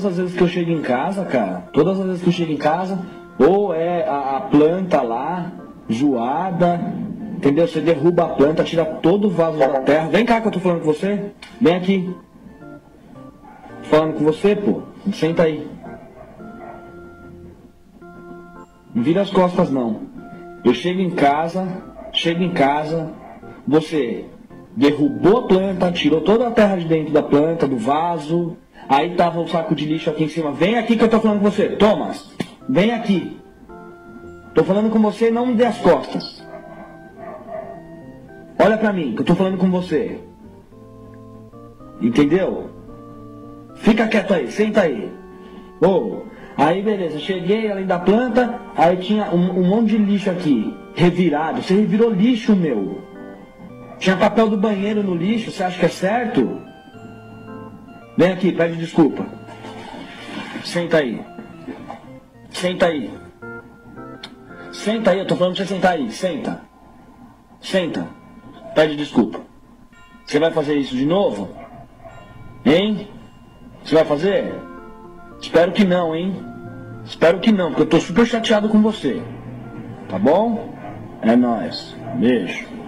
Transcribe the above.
as vezes que eu chego em casa, cara, todas as vezes que eu chego em casa, ou é a planta lá, zoada, entendeu? Você derruba a planta, tira todo o vaso da terra. Vem cá que eu tô falando com você. Vem aqui. Tô falando com você, pô. Senta aí. Não vira as costas, não. Eu chego em casa, você derrubou a planta, tirou toda a terra de dentro da planta, do vaso. Aí tava o saco de lixo aqui em cima. Vem aqui que eu tô falando com você. Thomas, vem aqui. Tô falando com você, não me dê as costas. Olha pra mim, que eu tô falando com você. Entendeu? Fica quieto aí, senta aí. Aí beleza, cheguei além da planta, aí tinha um monte de lixo aqui, revirado. Você revirou lixo, meu. Tinha papel do banheiro no lixo, você acha que é certo? Vem aqui, pede desculpa. Senta aí. Senta aí. Senta aí, eu tô falando pra você sentar aí. Senta. Senta. Pede desculpa. Você vai fazer isso de novo? Hein? Você vai fazer? Espero que não, hein? Espero que não, porque eu tô super chateado com você. Tá bom? É nóis. Beijo.